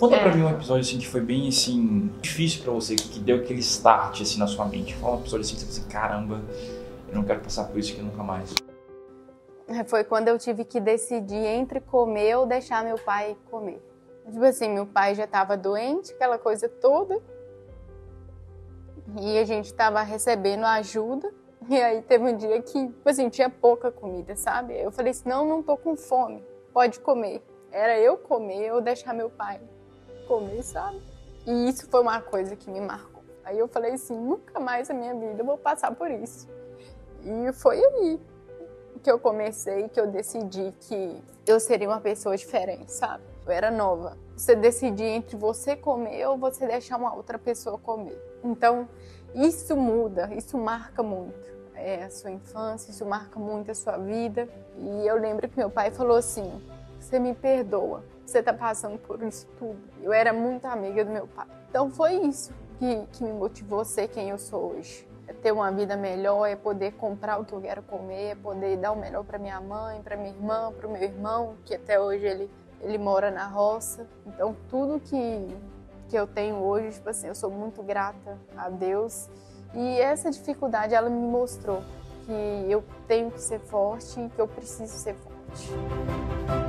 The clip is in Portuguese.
Conta pra mim um episódio assim que foi bem assim difícil pra você, que deu aquele start assim na sua mente. Fala um episódio assim que você pensa, caramba, eu não quero passar por isso aqui nunca mais. Foi quando eu tive que decidir entre comer ou deixar meu pai comer. Tipo assim, meu pai já estava doente, aquela coisa toda. E a gente estava recebendo ajuda. E aí teve um dia que, tipo assim, tinha pouca comida, sabe? Eu falei assim, não tô com fome, pode comer. Era eu comer ou deixar meu pai comer, sabe? E isso foi uma coisa que me marcou. Aí eu falei assim, nunca mais na minha vida eu vou passar por isso. E foi aí que eu comecei, que eu decidi que eu seria uma pessoa diferente, sabe? Eu era nova. Você decidir entre você comer ou você deixar uma outra pessoa comer. Então, isso muda, isso marca muito a sua infância, isso marca muito a sua vida. E eu lembro que meu pai falou assim, você me perdoa, você tá passando por isso tudo. Eu era muito amiga do meu pai. Então foi isso que me motivou a ser quem eu sou hoje. É ter uma vida melhor, é poder comprar o que eu quero comer, é poder dar o melhor para minha mãe, para minha irmã, para o meu irmão, que até hoje ele mora na roça. Então tudo que eu tenho hoje, tipo assim, eu sou muito grata a Deus. E essa dificuldade, ela me mostrou que eu tenho que ser forte e que eu preciso ser forte.